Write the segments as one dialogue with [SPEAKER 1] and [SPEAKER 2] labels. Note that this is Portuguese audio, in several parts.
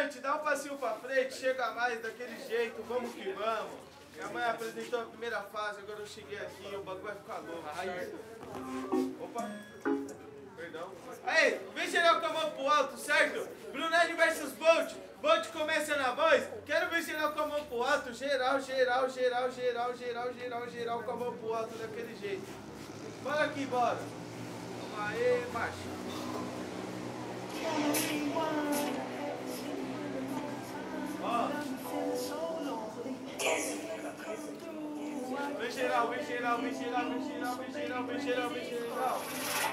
[SPEAKER 1] Comandante, dá um passinho pra frente, chega mais daquele jeito, vamos que vamos. Minha mãe apresentou a primeira fase, agora eu cheguei aqui, o bagulho vai ficar louco, certo? Opa, perdão. Aí, vem geral com a mão pro alto, certo? Brunelli versus Bolt. Bolt começa na voz. Quero ver geral com a mão pro alto. Geral, geral, geral, geral, geral, geral, geral com a mão pro alto daquele jeito. Bora aqui, bora. Vamos aí, marcha. Ó. Vem geral, vem geral, vem geral, vem geral, vem geral, vem geral, vem geral.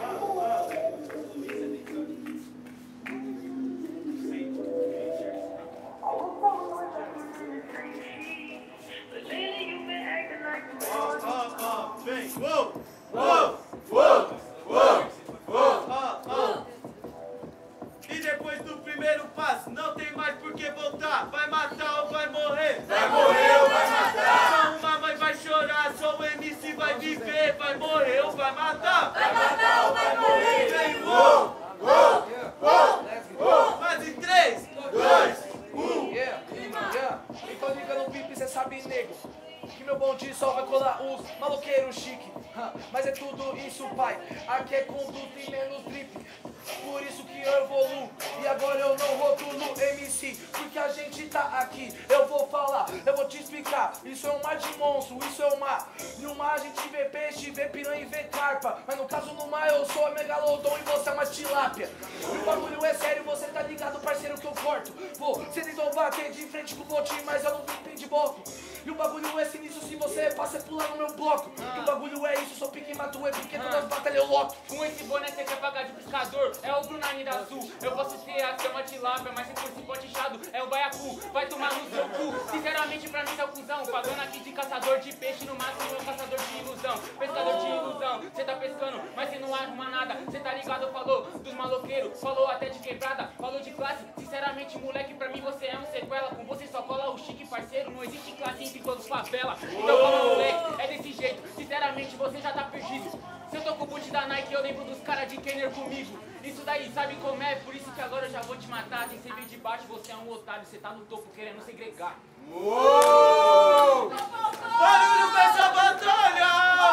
[SPEAKER 1] Vem, uou, uou, uou, uou, uou, E depois do primeiro passo, não tem mais por que voltar. Vai matar ou vai morrer? Vai morrer ou vai matar? Só uma mãe vai chorar, só o MC vai viver. Vai morrer ou vai matar? Vai matar ou vai morrer? Vem, uou, uou, uou, uou. Fase 3, 2, 1.
[SPEAKER 2] Então liga no pipe, cê sabe, nego, que meu bonde só vai colar os maloqueiros chique. Mas é tudo isso, pai. Aqui é conduta e menos drip. Por isso que eu evoluo. E agora eu não rotulo MC, porque a gente tá aqui. Eu vou falar, eu vou te explicar. Isso é um mar de monstro, isso é o mar. No mar a gente vê peixe, vê piranha e vê carpa. Mas no caso no mar eu sou a megalodon e você é uma tilápia. E o bagulho é sério, você tá ligado, parceiro, que eu corto. Pô, cê tentou bater de frente com o botinho, mas eu não vim de boto. E o bagulho é sinistro, se você passa pular no meu bloco. E o bagulho é isso, sou pique e mato é porque todas as batalhas eu loto.
[SPEAKER 3] Com esse boné você quer pagar de pescador, é o Brunani da Sul. Eu posso ser até uma tilápia, mas se for cipó inchado, é o baiacu. Vai tomar no seu cu, sinceramente pra mim você é o cuzão. Pagando aqui de caçador de peixe, no máximo é um caçador de ilusão. Pescador de ilusão, cê tá pescando, mas cê não arruma nada. Cê tá ligado, falou dos maloqueiros, falou até de quebrada, falou de classe. Sinceramente, moleque, pra mim você é um sequela. Com você só cola o chique, parceiro, não existe classe entre todos favela. Então fala, moleque, é desse jeito, sinceramente você já tá perdido. Se eu tô com o boot da Nike, eu lembro dos caras de Kenner comigo. Isso daí, sabe como é? Por isso que agora eu já vou te matar. Sem ser bem de baixo, você é um otário. Você tá no topo querendo segregar.
[SPEAKER 1] Uou! Barulho pra essa batalha!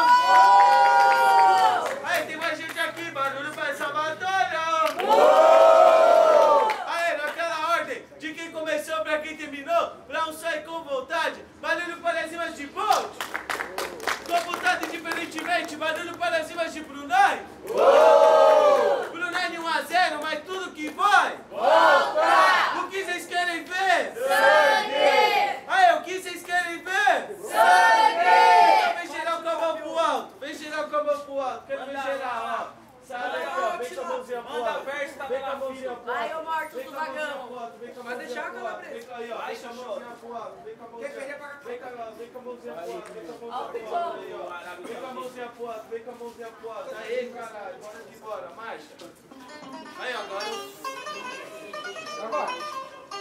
[SPEAKER 1] Aí, tem mais gente aqui. Barulho pra essa batalha! Aí, naquela ordem, de quem começou pra quem terminou, pra um sair com vontade. Barulho para as rimas de Bolt. Computado diferentemente, barulho para as rimas de Brunei. Brunei 1-0, mas tudo que vai volta! O que vocês querem ver? Sangue! Aí, o que vocês querem ver? Sangue! Então vem geral com a mão pro alto, vem geral com a mão pro alto, quero ver geral, ó. Sai daqui, ó, vem com a mãozinha pro alto, vem com a mãozinha pro alto.
[SPEAKER 4] Aí, ô morto do vagão.
[SPEAKER 1] Vai deixar a câmera presa. Vem com aí, ó, vem com a mãozinha pro alto, vem com a mãozinha pro alto. Vem com a mãozinha pro alto, vem com a mãozinha pro alto. Vem com a mãozinha pro alto, vem com a mãozinha pro alto. Aí, caralho, bora de bora, marcha. Aí, agora. Agora.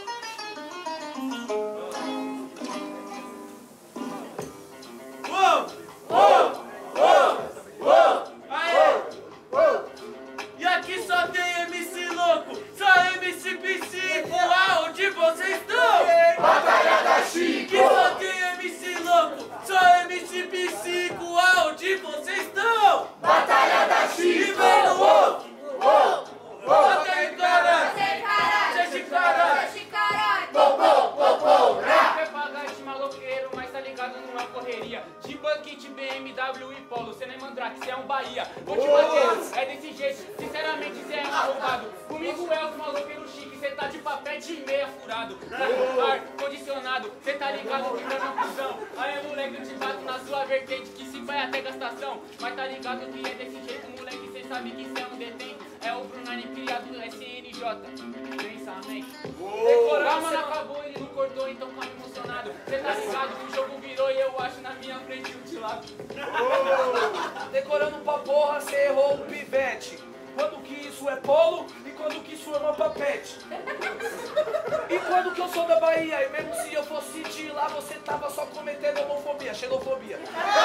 [SPEAKER 1] Uou! Uou! Uou! Uou! Aê! Uou! E aqui só tem MC louco, só MC psico, aonde vocês estão?
[SPEAKER 5] Batalha da Chico!
[SPEAKER 1] Que só tem MC louco, só MC psico, aonde vocês estão?
[SPEAKER 5] Batalha da
[SPEAKER 1] E
[SPEAKER 5] Chico!
[SPEAKER 1] vem no uou!
[SPEAKER 5] Uou!
[SPEAKER 1] Só tem caralho!
[SPEAKER 4] Deixa
[SPEAKER 1] caralho!
[SPEAKER 4] Deixa caralho!
[SPEAKER 5] Popô, rá!
[SPEAKER 3] Quer pagar de maloqueiro, mas tá ligado numa correria. De bucket, BMW e Polo, cê nem mandrake, cê é um Bahia. Vou te bater, é desse jeito, sinceramente cê é um arrombado. Comigo é os maloqueiros chique, cê tá de papete e meia furado. Ar condicionado, cê tá ligado que não é uma cuzão. Aí moleque, eu te bato na sua vertente, que se vai até gastação. Mas tá ligado que é desse jeito, moleque, cê sabe que cê é um detento. É o Brunani criado no SNJ. Pensamento. Calma, não acabou, ele não cortou, então tá emocionado. Cê tá ligado que o jogo virou e eu acho na minha frente o de lado.
[SPEAKER 2] Decorando pra porra, cê errou o pivete. Quando que isso é polo e quando que isso é uma papete. E quando que eu sou da Bahia, e mesmo se eu fosse de lá, você tava só cometendo homofobia, xenofobia.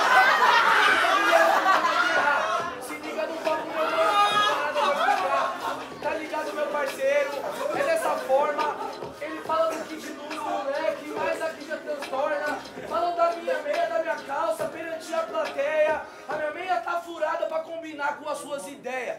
[SPEAKER 2] Se liga no papo, meu mano, nada vai ficar. Tá ligado, meu parceiro? É dessa forma, ele furada pra combinar com as suas ideias.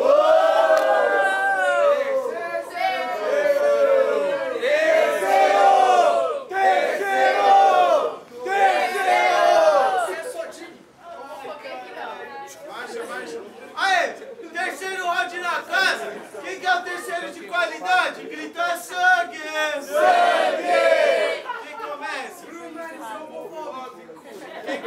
[SPEAKER 1] Aê, terceiro round na casa. Quem que é o terceiro de qualidade? Grita sangue! Sangue! Quem começa? Quem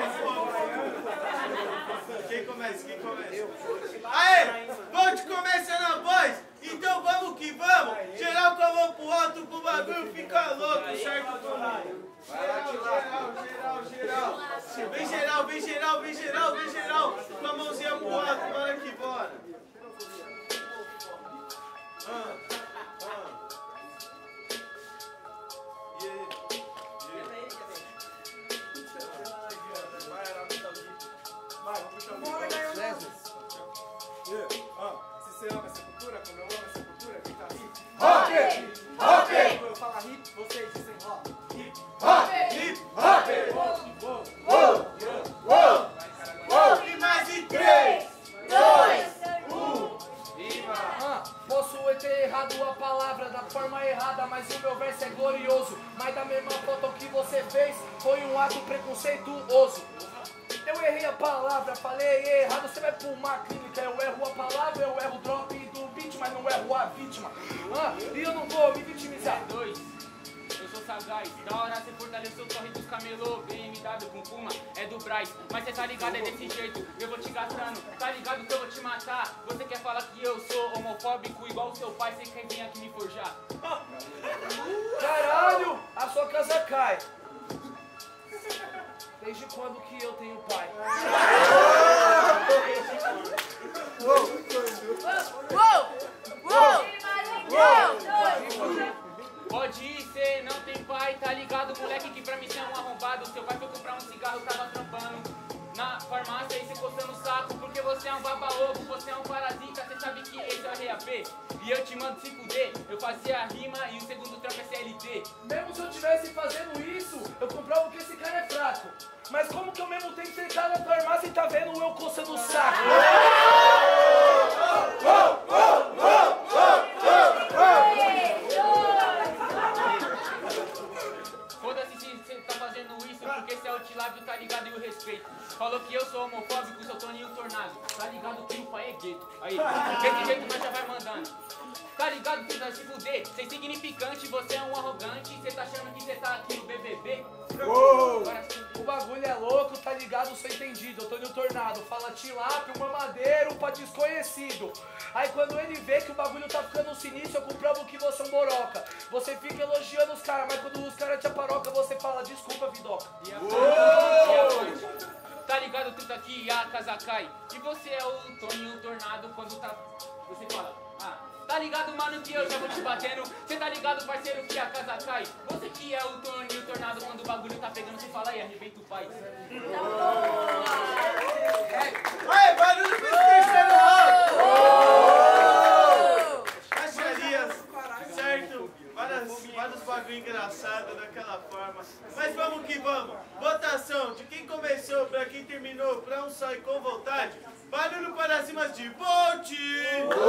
[SPEAKER 1] começa? Quem começa? Aê, onde começa na voz? Então vamos que vamos. Geral com a mão pro alto pro bagulho fica louco, certo? Geral. Vem geral. Com a mãozinha pro alto, bora que bora.
[SPEAKER 6] Se você ama essa cultura, como eu amo essa cultura, quem tá assim?
[SPEAKER 5] Rock!
[SPEAKER 6] Quando eu falo hip, vocês dizem rock. Hip,
[SPEAKER 1] E mais em 3,
[SPEAKER 5] 2,
[SPEAKER 2] Posso ter errado a palavra da forma errada, mas o meu verso é glorioso. Mas da mesma foto que você fez, foi um ato preconceituoso. Eu errei a palavra, falei errado, você vai pra uma clínica. Eu erro a palavra, eu erro o drop do beat, mas não erro a vítima. E eu não vou me vitimizar.
[SPEAKER 3] Eu sou sagaz, da hora cê fortaleceu o torre dos camelô. BMW com Puma, é do Braz. Mas cê tá ligado, é desse jeito, eu vou te gastando. Tá ligado que eu vou te matar. Você quer falar que eu sou homofóbico igual o seu pai, cê quer vir aqui me forjar.
[SPEAKER 2] Caralho, a sua casa cai. Desde quando que eu tenho pai?
[SPEAKER 3] Pode ir, cê não tem pai, tá ligado, moleque, que pra mim cê é um arrombado. Seu pai foi comprar um cigarro, tava trampando na farmácia e cê coçando o saco. Porque você é um baba-ovo, você é um parasita, cê sabe que esse é o RAP. E eu te mando 5D, eu fazia a rima e o segundo trampo é CLT.
[SPEAKER 2] Mesmo se eu estivesse fazendo isso, eu comprovo que esse cara é fraco. Mas como que ao mesmo tempo você tá na farmácia e tá vendo eu coçando o saco?
[SPEAKER 3] Foda-se se você tá fazendo isso, porque cê é o tilápio, tá ligado, e o respeito. Falou que eu sou homofóbico, sou Toninho Tornado. Tá ligado que o pai é gueto. Aí, desse jeito nós já vai mandando. Tá ligado que vai se fuder, cê é insignificante, você é um arrogante. Cê tá achando que cê tá aqui no BBB?
[SPEAKER 2] O bagulho é louco, tá ligado? Sou entendido. Antônio Tornado fala tilápio, mamadeiro pra desconhecido. Aí quando ele vê que o bagulho tá ficando sinistro, eu comprovo que você é um boroca. Você fica elogiando os caras, mas quando os caras te aparoca, você fala desculpa, vidoca.
[SPEAKER 3] Tá ligado, truta, que a casa cai. E você é o Toninho Tornado quando tá... Você fala, tá ligado, mano, que eu já vou te batendo. Cê tá ligado, parceiro, que a casa cai. Você que é o Toninho Tornado quando o bagulho tá pegando, você fala aí, arrebenta o pai.
[SPEAKER 1] Aê, barulho pra esse terceiro round! Acharias, certo? Vários bagulho engraçados daquela forma. Mas vamos que vamos. Votação de quem começou pra quem terminou, pra um só e com vontade. Barulho para cima de vote!